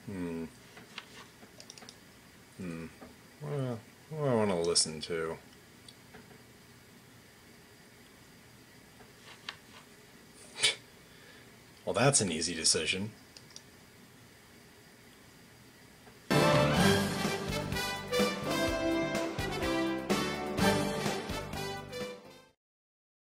Well, what do I want to listen to? Well, that's an easy decision.